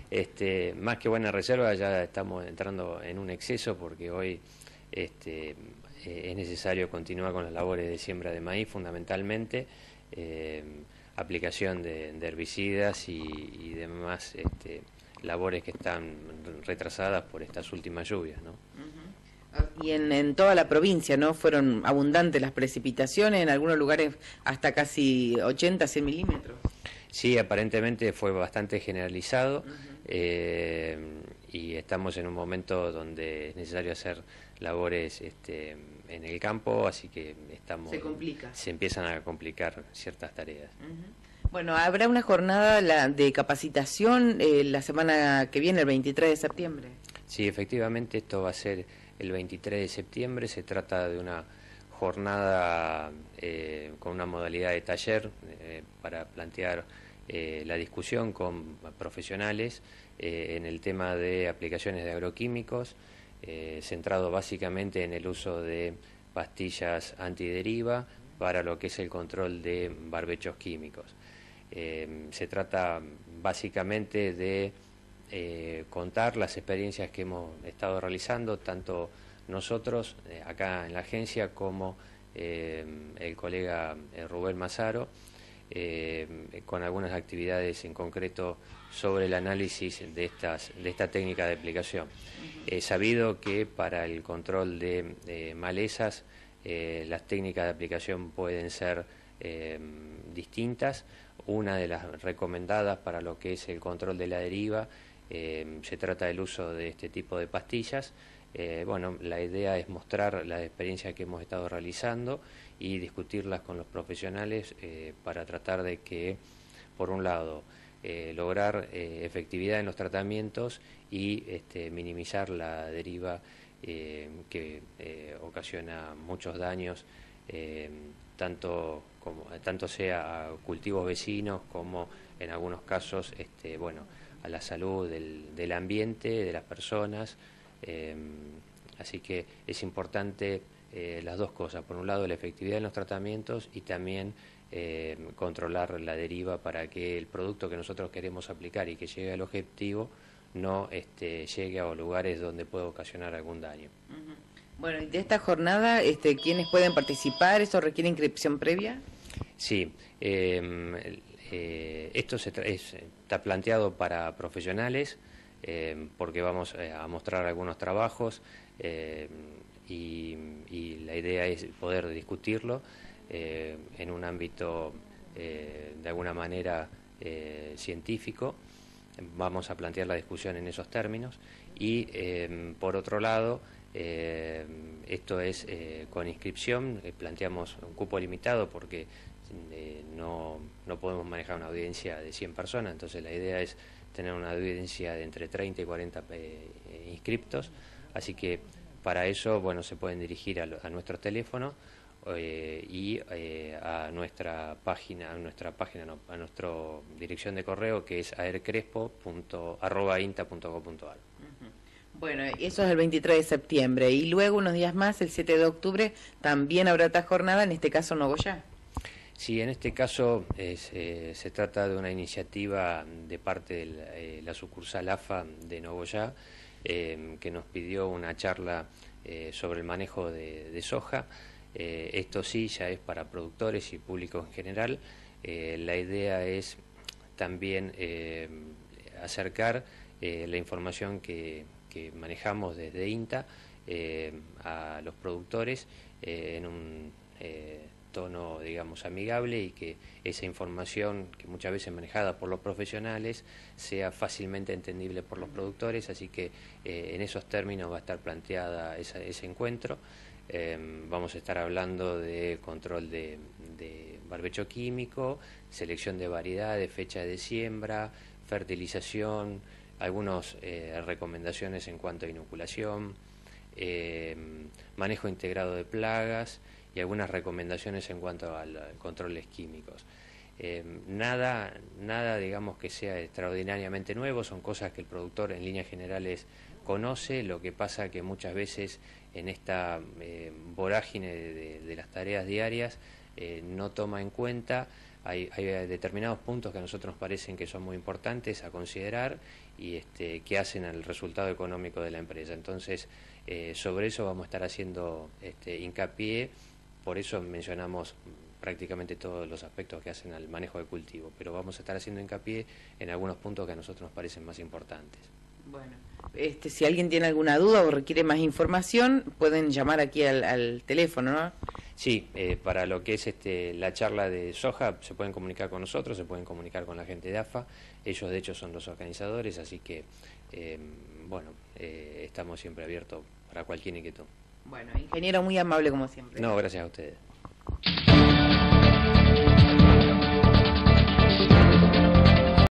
Más que buena reserva, ya estamos entrando en un exceso porque hoy es necesario continuar con las labores de siembra de maíz fundamentalmente, aplicación de herbicidas y demás labores que están retrasadas por estas últimas lluvias, ¿no? Y en toda la provincia, ¿no? Fueron abundantes las precipitaciones, en algunos lugares hasta casi 80, 100 milímetros. Sí, aparentemente fue bastante generalizado. Y estamos en un momento donde es necesario hacer labores en el campo, así que se empiezan a complicar ciertas tareas. Bueno, habrá una jornada de capacitación la semana que viene, el 23 de septiembre. Sí, efectivamente, esto va a ser el 23 de septiembre. Se trata de una jornada con una modalidad de taller para plantear la discusión con profesionales en el tema de aplicaciones de agroquímicos, centrado básicamente en el uso de pastillas antideriva para lo que es el control de barbechos químicos. Se trata básicamente de contar las experiencias que hemos estado realizando, tanto nosotros acá en la agencia como el colega Rubén Mazaro, con algunas actividades en concreto sobre el análisis de esta técnica de aplicación. He sabido que para el control de malezas las técnicas de aplicación pueden ser distintas. Una de las recomendadas para lo que es el control de la deriva se trata del uso de este tipo de pastillas. Bueno, la idea es mostrar las experiencias que hemos estado realizando y discutirlas con los profesionales para tratar de que, por un lado, lograr efectividad en los tratamientos y minimizar la deriva que ocasiona muchos daños, tanto sea a cultivos vecinos como en algunos casos bueno, a la salud del ambiente, de las personas. Así que es importante las dos cosas: por un lado la efectividad en los tratamientos y también controlar la deriva para que el producto que nosotros queremos aplicar y que llegue al objetivo no llegue a lugares donde pueda ocasionar algún daño. Bueno, y de esta jornada, ¿quiénes pueden participar? ¿Eso requiere inscripción previa? Sí, esto está planteado para profesionales, porque vamos a mostrar algunos trabajos y la idea es poder discutirlo en un ámbito de alguna manera científico. Vamos a plantear la discusión en esos términos y por otro lado esto es con inscripción. Planteamos un cupo limitado porque no podemos manejar una audiencia de 100 personas, entonces la idea es tener una audiencia de entre 30 y 40 inscriptos, así que para eso, bueno, se pueden dirigir a nuestro teléfono y a nuestra página, a nuestra dirección de correo, que es aercrespo@inta.gov.ar. Bueno, eso es el 23 de septiembre y luego unos días más, el 7 de octubre, también habrá otra jornada, en este caso Nogoyá. Sí, en este caso se trata de una iniciativa de parte de la sucursal AFA de Nogoyá, que nos pidió una charla sobre el manejo de soja. Esto sí, ya es para productores y público en general. La idea es también acercar la información que manejamos desde INTA a los productores en un tono, digamos, amigable, y que esa información, que muchas veces es manejada por los profesionales, sea fácilmente entendible por los productores. Así que en esos términos va a estar planteada ese encuentro. Vamos a estar hablando de control de barbecho químico, selección de variedades, fecha de siembra, fertilización, algunas recomendaciones en cuanto a inoculación, manejo integrado de plagas y algunas recomendaciones en cuanto a controles químicos. Nada, digamos, que sea extraordinariamente nuevo, son cosas que el productor en líneas generales conoce. Lo que pasa que muchas veces en esta vorágine de las tareas diarias no toma en cuenta. Hay determinados puntos que a nosotros nos parecen que son muy importantes a considerar que hacen al resultado económico de la empresa. Entonces, sobre eso vamos a estar haciendo hincapié, por eso mencionamos prácticamente todos los aspectos que hacen al manejo de cultivo, pero vamos a estar haciendo hincapié en algunos puntos que a nosotros nos parecen más importantes. Bueno, si alguien tiene alguna duda o requiere más información, pueden llamar aquí al teléfono, ¿no? Sí, para lo que es la charla de soja, se pueden comunicar con nosotros, se pueden comunicar con la gente de AFA, ellos de hecho son los organizadores, así que, estamos siempre abiertos para cualquier inquietud. Bueno, ingeniero, muy amable como siempre. No, gracias a ustedes.